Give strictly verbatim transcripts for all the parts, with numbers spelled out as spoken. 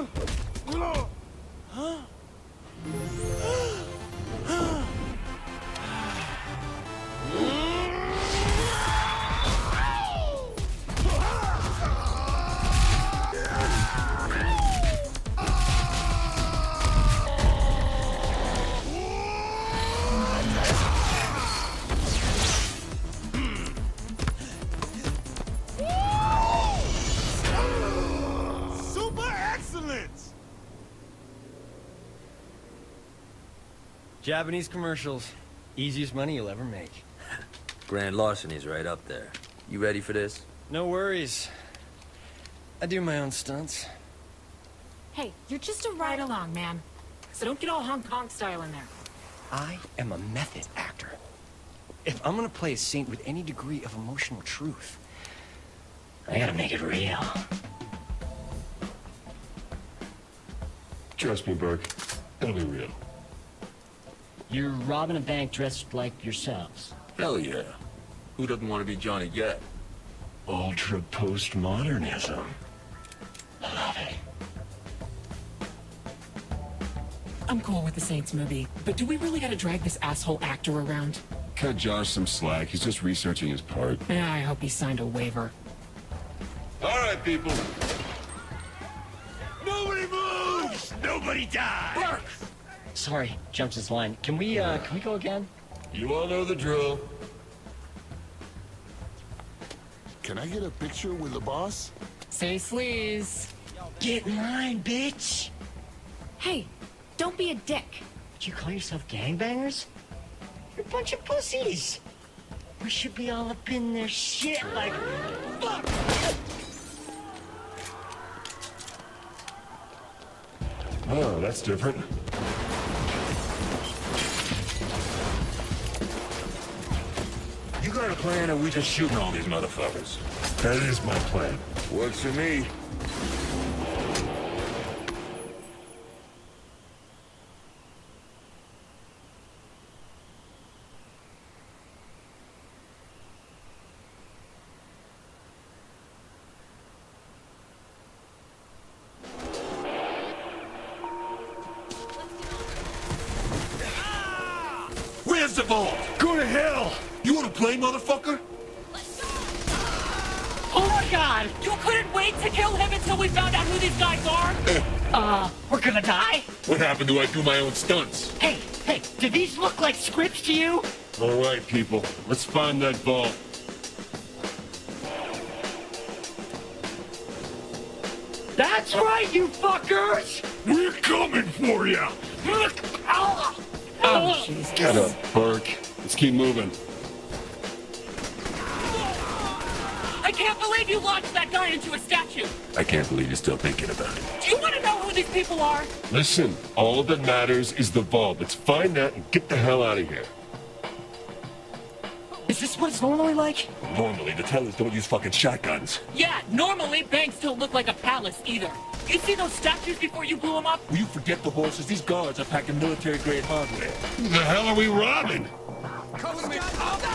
Japanese commercials. Easiest money you'll ever make. Grand larceny's right up there. You ready for this? No worries. I do my own stunts. Hey, you're just a ride-along, man. So don't get all Hong Kong style in there. I am a method actor. If I'm gonna play a saint with any degree of emotional truth, I gotta make it real. Trust me, Burke. It'll be real. You're robbing a bank dressed like yourselves. Hell yeah. Who doesn't want to be Johnny Gat? Ultra postmodernism. I love it. I'm cool with the Saints movie, but do we really gotta drag this asshole actor around? Cut Josh some slack. He's just researching his part. Yeah, I hope he signed a waiver. All right, people. Nobody moves! Nobody dies! Burke! Sorry, jumped his line. Can we, uh, can we go again? You all know the drill. Can I get a picture with the boss? Say sleaze. Get in line, bitch! Hey, don't be a dick. Would you call yourself gangbangers? You're a bunch of pussies. We should be all up in their shit like... Fuck! Oh, that's different. You got a plan, or we just shooting all these motherfuckers? That is my plan. Works for me. Where's the vault? Go to hell! You wanna play, motherfucker? Oh my god! You couldn't wait to kill him until we found out who these guys are? uh, we're gonna die? What happened to I do my own stunts? Hey, hey, do these look like scripts to you? All right, people. Let's find that vault. That's right, you fuckers! We're coming for you! Oh, oh Jesus. Get up, Burke. Let's keep moving. I can't believe you launched that guy into a statue! I can't believe you're still thinking about it. Do you want to know who these people are? Listen, all that matters is the vault. Let's find that and get the hell out of here. Is this what it's normally like? Normally, the tellers don't use fucking shotguns. Yeah, normally banks don't look like a palace either. You see those statues before you blew them up? Will you forget the horses? These guards are packing military-grade hardware. Who the hell are we robbing? Cover me!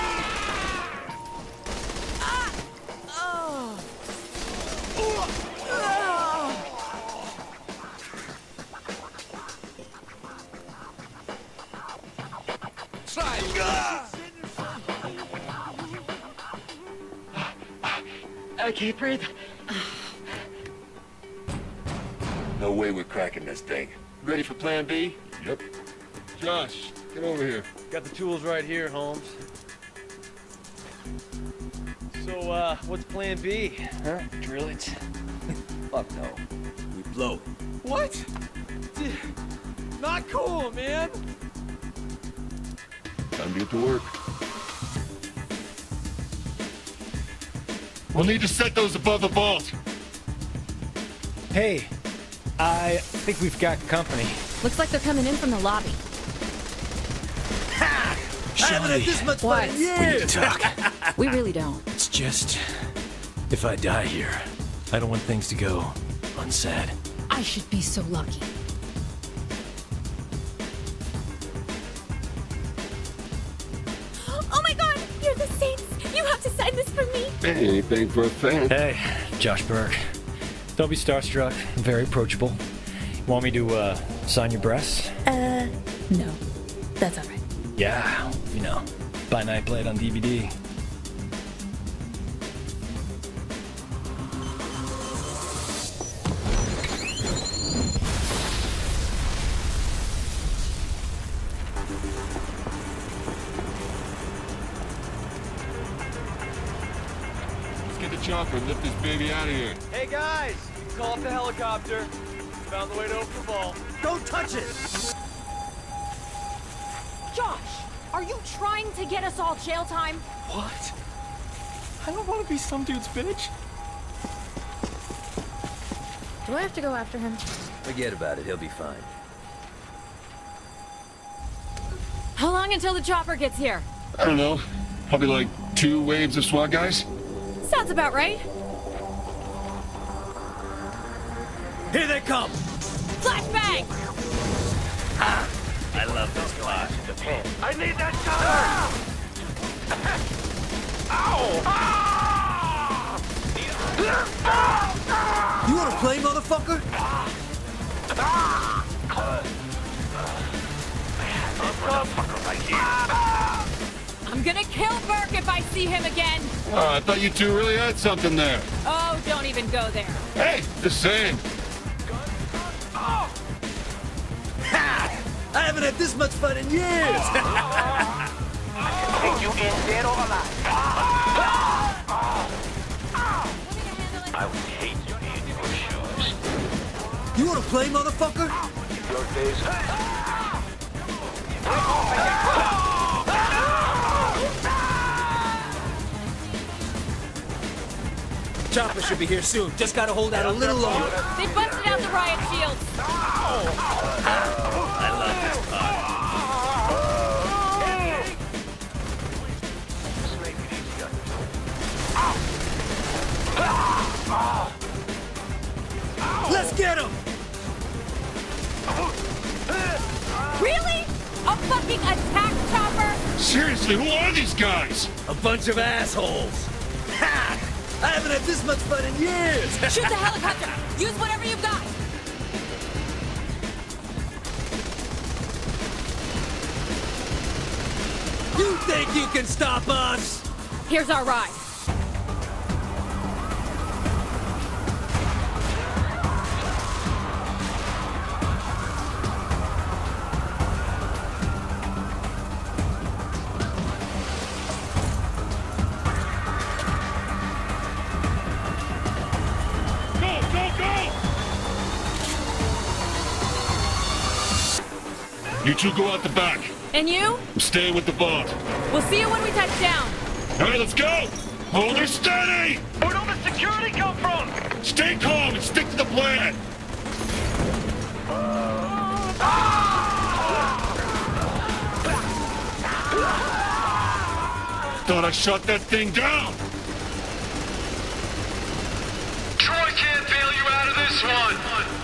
I can't breathe. No way we're cracking this thing. Ready for plan B? Yep. Josh, get over here. Got the tools right here, Holmes. So, uh, what's plan B? Huh? Drill it? Fuck no. We blow. What? Dude, not cool, man. Time to get to work. We'll need to set those above the vault. Hey, I think we've got company. Looks like they're coming in from the lobby. Ha! I haven't had this much What? fun in years. We need to talk. We really don't. It's just, if I die here, I don't want things to go unsaid. I should be so lucky. Oh my god! You're the Saints! You have to sign this for me! Hey, anything for a fan. Hey, Josh Burke. Don't be starstruck. I'm very approachable. Want me to, uh, sign your breasts? Uh, no. That's alright. Yeah, you know, buy Nightblade on D V D. Let's get the chopper and lift this baby out of here. Hey guys, call up the helicopter. Found the way to open the ball. Don't touch it! Josh, are you trying to get us all jail time? What? I don't want to be some dude's bitch. Do I have to go after him? Forget about it, he'll be fine. How long until the chopper gets here? I don't know. Probably like two waves of SWAT guys. Sounds about right. Here they come! Flashbang! I love this class. I need that chopper! Ow! You wanna play, motherfucker? I'm gonna kill Burke if I see him again! Oh, I thought you two really had something there. Oh, don't even go there. Hey, just saying. I haven't had this much fun in years! Take you in dead or alive. I would hate to be in your shoes. You wanna play, motherfucker? Your days. Chopper should be here soon. Just gotta hold out a little longer. They busted out the riot shields. I love this car. Just make it easier. Let's get him! Really? A fucking attack chopper? Seriously, who are these guys? A bunch of assholes. Ha! I haven't had this much fun in years! Shoot the helicopter! Use whatever you've got! You think you can stop us? Here's our ride. Go, go, go! You two go out the back. And you? I'm staying with the boat. We'll see you when we touch down. All right, let's go! Hold her steady! Where'd all the security come from? Stay calm and stick to the plan! Thought I shut that thing down! Troy can't bail you out of this one!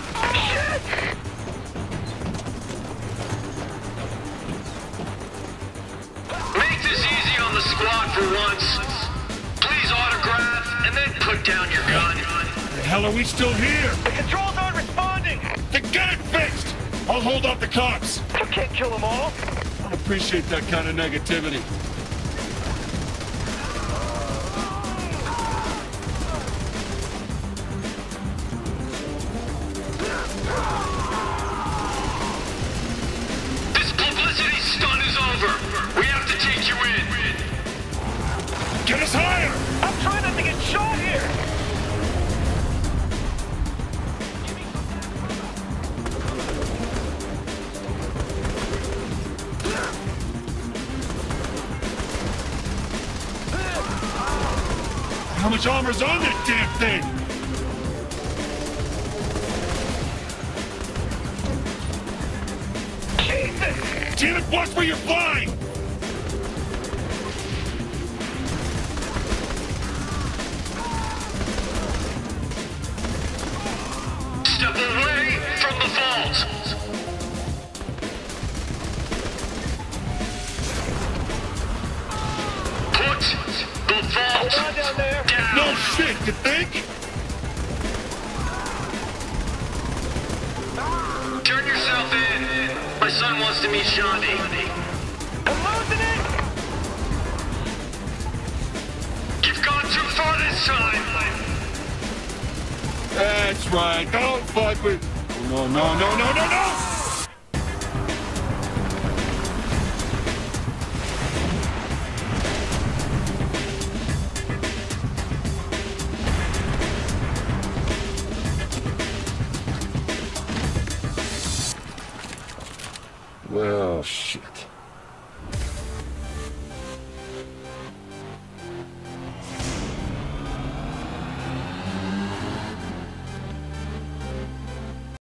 Make this easy on the squad for once. Please autograph and then put down your gun. The hell are we still here? The controls aren't responding. Then get it fixed! I'll hold off the cops! You can't kill them all. I appreciate that kind of negativity. This publicity stunt is over. We have to take you in. Get us higher! I'm trying not to get shot here. How much armor's on that damn thing? Jesus! Damn it, watch where you're flying! Step away from the vault. Put the vault Hold on down there. down. No shit, you think? yourself in. My son wants to meet Johnny. I'm losing it! You've gone too far this time. That's right. Don't fuck with... No, no, no, no, no, no! Well, shit.